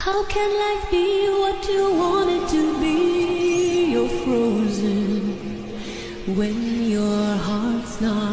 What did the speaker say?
How can life be what you want it to be? You're frozen when your heart's not.